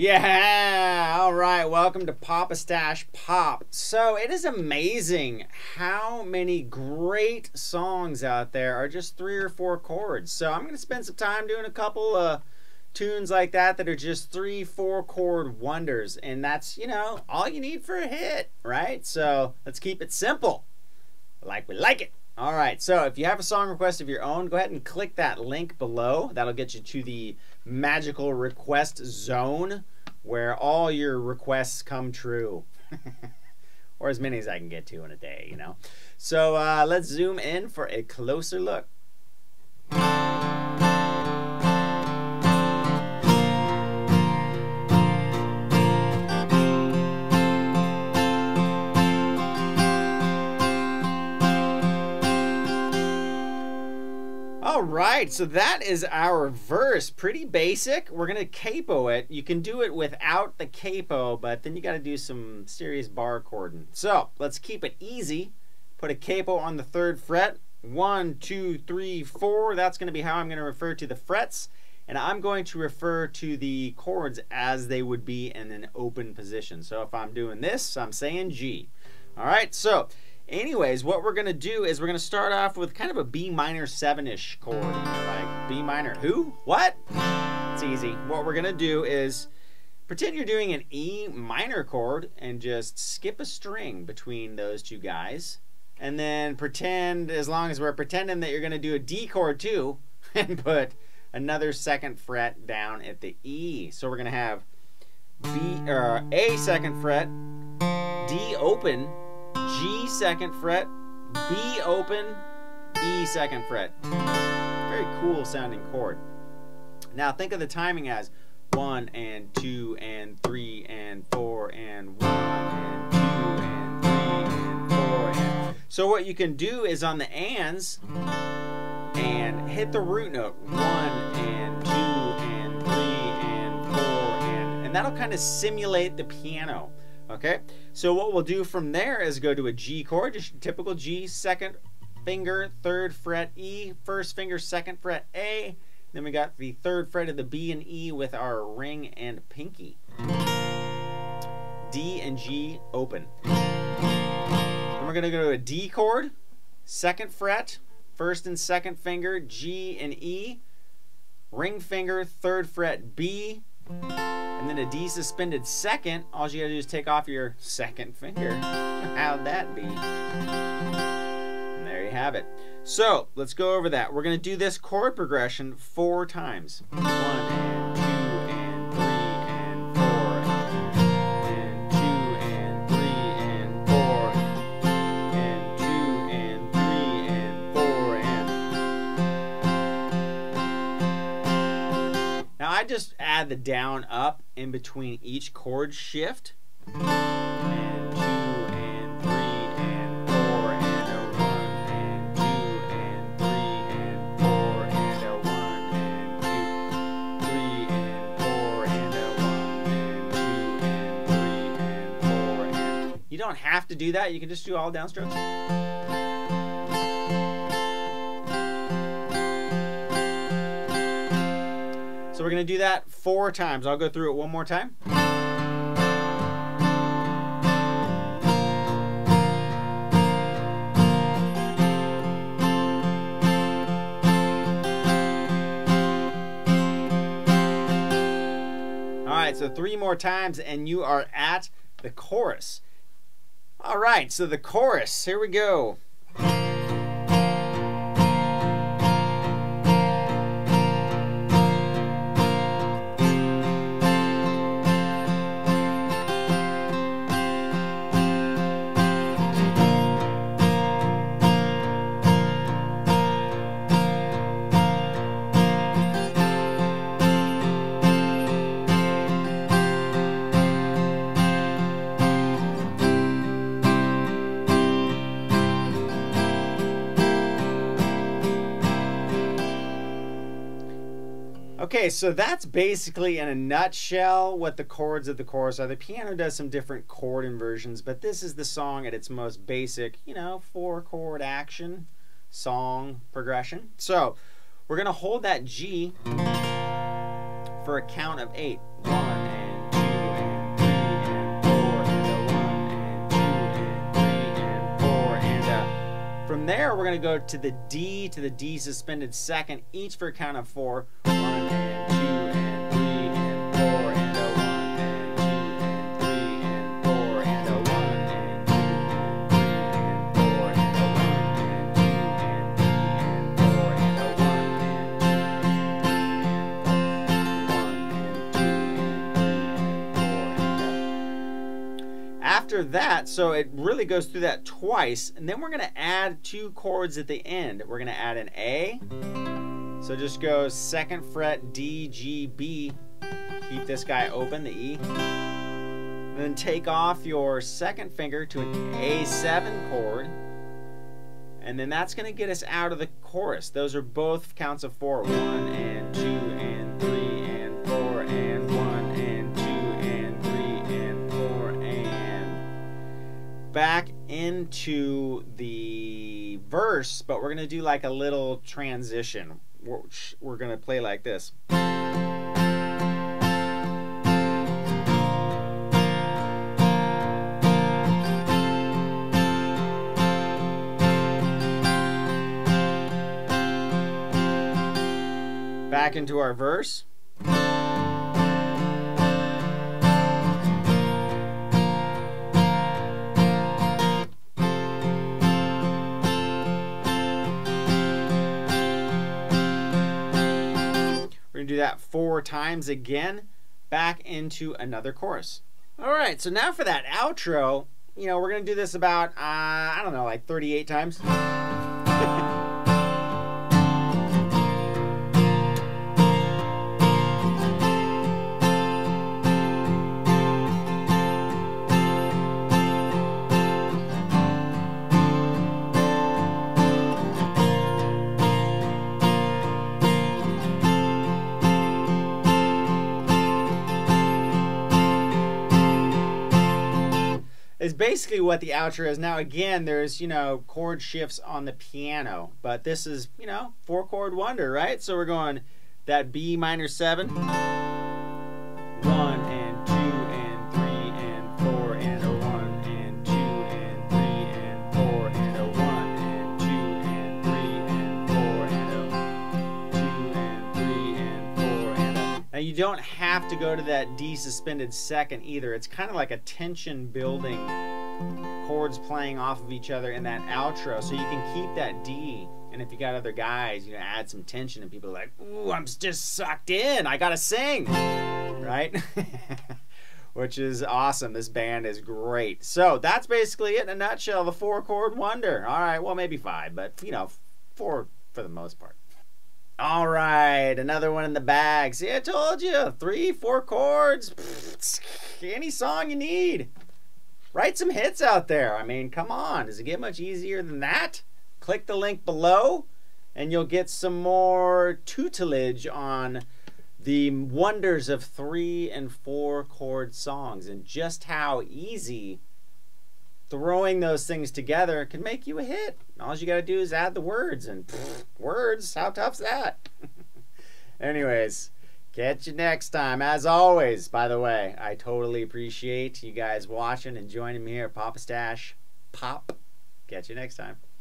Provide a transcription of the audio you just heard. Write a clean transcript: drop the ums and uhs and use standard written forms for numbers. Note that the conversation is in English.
Yeah, all right. Welcome to Pop-A-Stash Pop. So it is amazing how many great songs out there are just 3 or 4 chords. So I'm going to spend some time doing a couple of tunes like that are just 3-4 chord wonders. And that's, all you need for a hit, right? So let's keep it simple, like we like it. All right, so if you have a song request of your own, go ahead and click that link below. That'll get you to the magical request zone where all your requests come true. Or as many as I can get to in a day, So let's zoom in for a closer look. Alright, so that is our verse. Pretty basic. We're going to capo it. You can do it without the capo, but then you got to do some serious bar chording. So, let's keep it easy. Put a capo on the 3rd fret. 1, 2, 3, 4. That's going to be how I'm going to refer to the frets. And I'm going to refer to the chords as they would be in an open position. So, if I'm doing this, I'm saying G. Alright, so anyways, what we're going to do is we're going to start off with kind of a B minor 7-ish chord. And you're like, B minor who? What? It's easy. What we're going to do is pretend you're doing an E minor chord and just skip a string between those two guys. And then pretend, as long as we're pretending that you're going to do a D chord too, and put another 2nd fret down at the E. So we're going to have A 2nd fret, D open, G 2nd fret, B open, E 2nd fret. Very cool sounding chord. Now think of the timing as 1 and 2 and 3 and 4 and 1 and 2 and 3 and 4 and. So what you can do is on the ands and hit the root note 1 and 2 and 3 and 4 and that'll kind of simulate the piano. Okay, so what we'll do from there is go to a G chord, just typical G, 2nd finger, 3rd fret E, 1st finger, 2nd fret A. Then we got the 3rd fret of the B and E with our ring and pinky. D and G open. Then we're going to go to a D chord, 2nd fret, 1st and 2nd finger, G and E, ring finger, 3rd fret B, and then a D suspended 2nd. All you gotta do is take off your 2nd finger. How'd that be? And there you have it. So let's go over that. We're gonna do this chord progression 4 times. 1 and 2 and 3 and 4 and 2 and 3 and 4 and 2 and 3 and 4 and. Now I just add the down up in between each chord shift. And 2 and 3 and 4 and a 1 and 2 and 3 and 4 and a 1 and 2, 3 and 4 and a 1 and 2 and 3 and 4 and. You don't have to do that. You can just do all downstrokes. So we're going to do that 4 times. I'll go through it one more time. All right, so 3 more times and you are at the chorus. All right, so the chorus, here we go. Okay, so that's basically in a nutshell what the chords of the chorus are. The piano does some different chord inversions, but this is the song at its most basic, 4-chord action song progression. So we're going to hold that G for a count of 8. 1 and 2 from there, we're going to go to the D suspended second, each for a count of 4. 1 and 2 and 3 and 4 and a 1 and 2 and 3 and 4 and a 1 and 2 and 3 and 4 and a 1 and 2 and 3 and 4 and a 1 and 2 and 3 and 4 and 1 and 2 and 3 and 4 and a... After that, so it really goes through that twice, and then we're going to add 2 chords at the end. We're going to add an A. So just go 2nd fret, D, G, B. Keep this guy open, the E. And then take off your 2nd finger to an A7 chord. And then that's going to get us out of the chorus. Those are both counts of 4. 1 and 2 and 3 and 4 and 1 and 2 and 3 and 4 and back into the verse, but we're going to do like a little transition. We're going to play like this. Back into our verse. We're going to do that 4 times again, back into another chorus. All right, so now for that outro, you know, we're going to do this about, I don't know, like 38 times. Is basically what the outro is. Now again, there's, you know, chord shifts on the piano, but this is, you know, 4-chord wonder, right? So we're going that B minor 7, 1 and 2 and 3 and 4 and a 1 and 2 and 3 and 4 and a 1 and 2 and 3 and 4 and a 2 and 3 and 4 and a... Now you don't have to go to that D suspended second either. It's kind of like a tension building, chords playing off of each other in that outro, so you can keep that D. And if you got other guys, you know, add some tension, and people are like, "Ooh, I'm just sucked in. I gotta sing," right? Which is awesome. This band is great. So that's basically it in a nutshell. The 4-chord wonder. All right, well maybe 5, but you know, 4 for the most part. All right, another one in the bag. See, I told you, 3, 4 chords. Pfft, any song you need. Write some hits out there. I mean, come on. Does it get much easier than that? Click the link below, and you'll get some more tutelage on the wonders of 3 and 4 chord songs and just how easy throwing those things together can make you a hit. All you got to do is add the words, and words, how tough's that? Anyways, catch you next time. As always, by the way, I totally appreciate you guys watching and joining me here at Papa Stash Pop. Catch you next time.